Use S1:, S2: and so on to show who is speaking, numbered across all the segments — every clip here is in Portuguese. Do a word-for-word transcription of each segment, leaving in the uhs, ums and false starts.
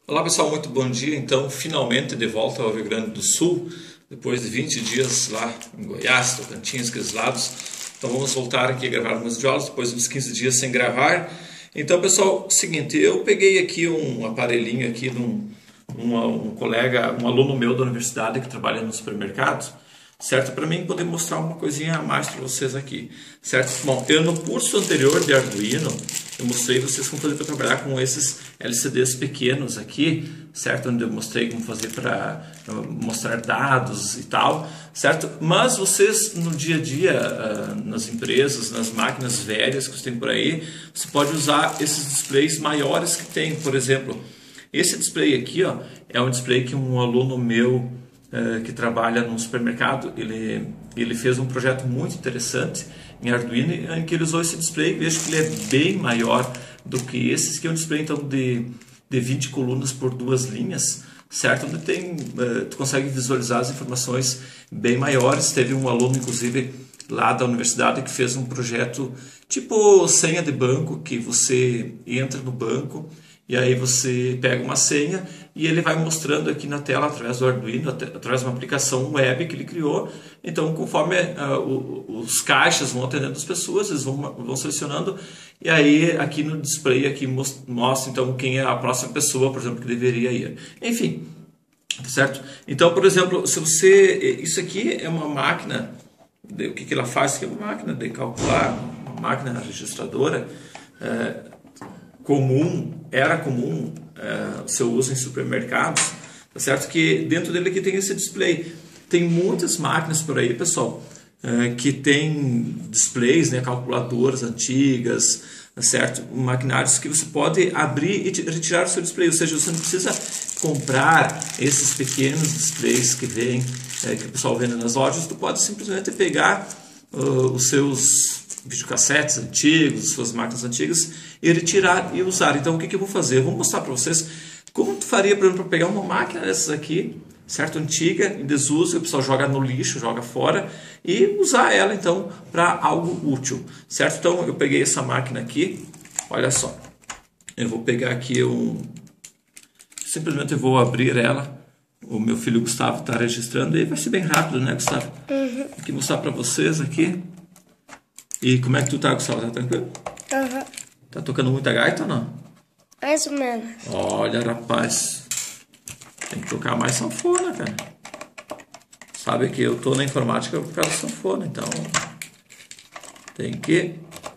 S1: Olá pessoal, muito bom dia. Então, finalmente de volta ao Rio Grande do Sul, depois de vinte dias lá em Goiás, Tocantins, aqueles lados. Então, vamos voltar aqui a gravar algumas videoaulas, depois de uns quinze dias sem gravar. Então, pessoal, seguinte, eu peguei aqui um aparelhinho aqui de um, um, um colega, um aluno meu da universidade que trabalha no supermercado, certo? Para mim poder mostrar uma coisinha a mais para vocês aqui, certo? Bom, eu no curso anterior de Arduino, eu mostrei vocês como fazer para trabalhar com esses L C Ds pequenos aqui, certo? Onde eu mostrei como fazer para mostrar dados e tal, certo? Mas vocês no dia a dia, nas empresas, nas máquinas velhas que você tem por aí, você pode usar esses displays maiores que tem. Por exemplo, esse display aqui, ó, é um display que um aluno meu que trabalha num supermercado, ele, ele fez um projeto muito interessante em Arduino em que ele usou esse display. Vejo que ele é bem maior do que esses, que é um display então de, de vinte colunas por duas linhas, certo? Onde tem, uh, tu consegue visualizar as informações bem maiores. Teve um aluno, inclusive, lá da universidade que fez um projeto tipo senha de banco, que você entra no banco e aí você pega uma senha e ele vai mostrando aqui na tela através do Arduino, através de uma aplicação web que ele criou. Então, conforme uh, o, os caixas vão atendendo as pessoas, eles vão, vão selecionando, e aí aqui no display aqui mostra então quem é a próxima pessoa, por exemplo, que deveria ir. Enfim, certo? Então, por exemplo, se você... Isso aqui é uma máquina... De, o que, que ela faz? Isso aqui é uma máquina de calcular, uma máquina registradora, é, comum, era comum é, o seu uso em supermercados, tá certo? Que dentro dele aqui tem esse display. Tem muitas máquinas por aí, pessoal, é, que tem displays, né, calculadoras antigas, tá certo? Maquinários que você pode abrir e retirar o seu display, ou seja, você não precisa comprar esses pequenos displays que vem, é, que o pessoal vende nas lojas. Tu pode simplesmente pegar uh, os seus videocassetes antigos, suas máquinas antigas, e retirar e usar. Então, o que, que eu vou fazer? Eu vou mostrar para vocês como tu faria, por exemplo, para pegar uma máquina dessas aqui, certo? Antiga, em desuso, que o pessoal joga no lixo, joga fora, e usar ela, então, para algo útil, certo? Então, eu peguei essa máquina aqui, olha só. Eu vou pegar aqui um... Simplesmente eu vou abrir ela. O meu filho Gustavo está registrando, e vai ser bem rápido, né, Gustavo? Uhum. Aqui mostrar para vocês aqui. E como é que tu tá, Gustavo? Tá tranquilo?
S2: Uhum.
S1: Tá tocando muita gaita ou não?
S2: Mais ou menos.
S1: Olha, rapaz. Tem que tocar mais sanfona, cara. Sabe que eu tô na informática por causa da sanfona, então... Tem que...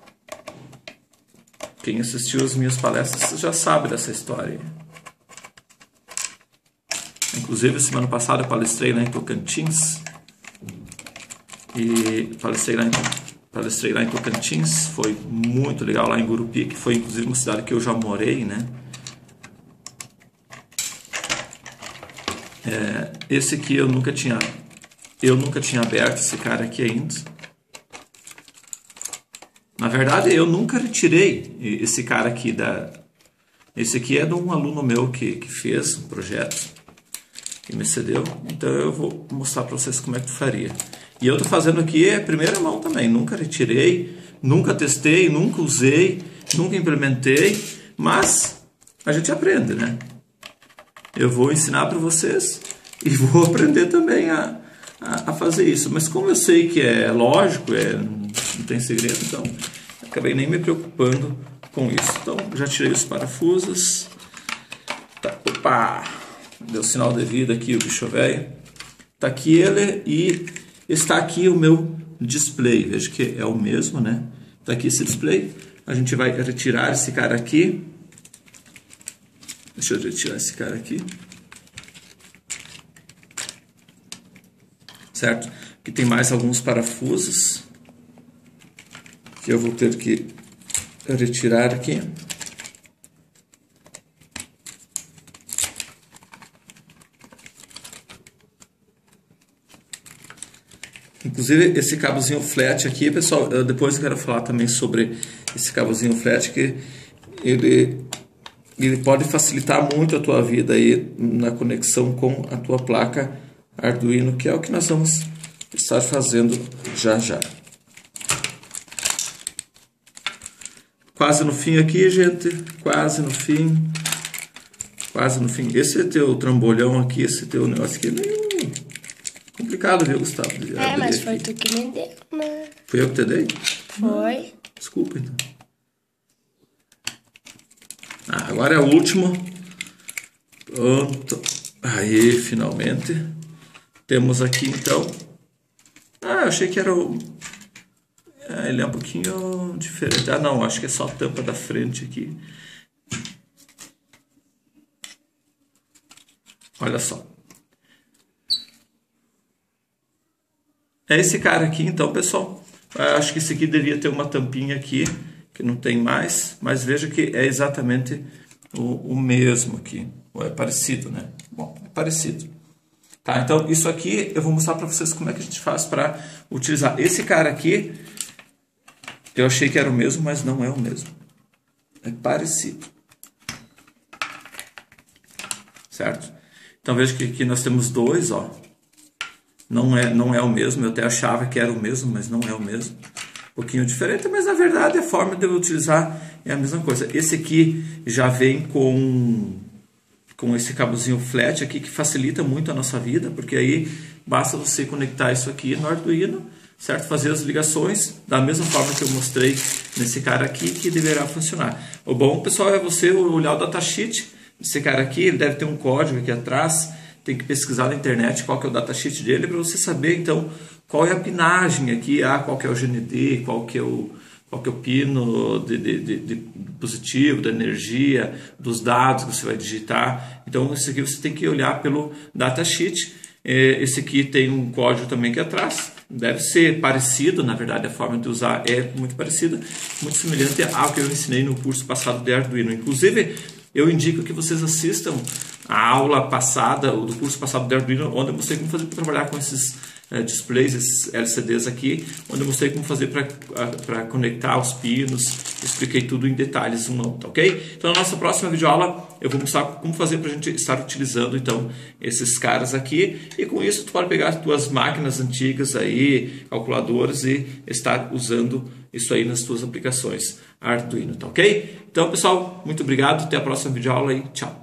S1: Quem assistiu as minhas palestras já sabe dessa história. Inclusive, semana passada eu palestrei lá em Tocantins. E palestrei lá em... Palestrei lá em Tocantins, foi muito legal, lá em Gurupi, que foi inclusive uma cidade que eu já morei, né? É, esse aqui eu nunca tinha, eu nunca tinha aberto esse cara aqui ainda. Na verdade, eu nunca retirei esse cara aqui da... Esse aqui é de um aluno meu que, que fez um projeto, que me cedeu. Então eu vou mostrar para vocês como é que tu faria. E eu estou fazendo aqui a primeira mão também, nunca retirei, nunca testei, nunca usei, nunca implementei, mas a gente aprende, né? Eu vou ensinar para vocês e vou aprender também a, a, a fazer isso. Mas como eu sei que é lógico, é, não tem segredo, então acabei nem me preocupando com isso. Então já tirei os parafusos. Tá, opa! Deu sinal de vida aqui o bicho velho. Tá aqui ele e... Está aqui o meu display, veja que é o mesmo, né? Está aqui esse display. A gente vai retirar esse cara aqui. Deixa eu retirar esse cara aqui. Certo? Aqui tem mais alguns parafusos que eu vou ter que retirar aqui. Inclusive esse cabozinho flat aqui, pessoal, depois eu quero falar também sobre esse cabozinho flat, que ele, ele pode facilitar muito a tua vida aí na conexão com a tua placa Arduino, que é o que nós vamos estar fazendo já já. Quase no fim aqui, gente, quase no fim. quase no fim. Esse teu trambolhão aqui, esse teu negócio aqui, é meio complicado, viu, Gustavo?
S2: É, mas foi tu que me deu, né?
S1: Foi eu que te dei?
S2: Foi.
S1: Desculpa, então. Ah, agora é a última. Pronto. Aí, finalmente. Temos aqui, então. Ah, eu achei que era o... Ah, ele é um pouquinho diferente. Ah, não, acho que é só a tampa da frente aqui. Olha só. É esse cara aqui, então, pessoal. Acho que esse aqui devia ter uma tampinha aqui, que não tem mais. Mas veja que é exatamente o, o mesmo aqui. Ou é parecido, né? Bom, é parecido. Tá, então isso aqui eu vou mostrar para vocês como é que a gente faz para utilizar. Esse cara aqui, eu achei que era o mesmo, mas não é o mesmo. É parecido. Certo? Então veja que aqui nós temos dois, ó. Não é, não é o mesmo, eu até achava que era o mesmo, mas não é o mesmo. Um pouquinho diferente, mas na verdade a forma de eu utilizar é a mesma coisa. Esse aqui já vem com, com esse cabozinho flat aqui, que facilita muito a nossa vida, porque aí basta você conectar isso aqui no Arduino, certo? Fazer as ligações da mesma forma que eu mostrei nesse cara aqui, que deverá funcionar. O bom, pessoal, é você olhar o datasheet desse cara aqui, ele deve ter um código aqui atrás. Tem que pesquisar na internet qual que é o datasheet dele para você saber, então, qual é a pinagem aqui, ah, qual que é o G N D, qual que é o, qual que é o pino de, de, de, de positivo, da energia, dos dados que você vai digitar. Então, esse aqui você tem que olhar pelo datasheet. Esse aqui tem um código também aqui atrás. Deve ser parecido, na verdade, a forma de usar é muito parecida, muito semelhante ao que eu ensinei no curso passado de Arduino. Inclusive, eu indico que vocês assistam a aula passada, do curso passado de Arduino, onde eu mostrei como fazer para trabalhar com esses é, displays, esses L C Ds aqui, onde eu mostrei como fazer para conectar os pinos, expliquei tudo em detalhes um não, tá ok? Então na nossa próxima videoaula eu vou mostrar como fazer para a gente estar utilizando então esses caras aqui, e com isso tu pode pegar as tuas máquinas antigas aí, calculadoras, e estar usando isso aí nas tuas aplicações Arduino, tá ok? Então pessoal, muito obrigado, até a próxima videoaula e tchau!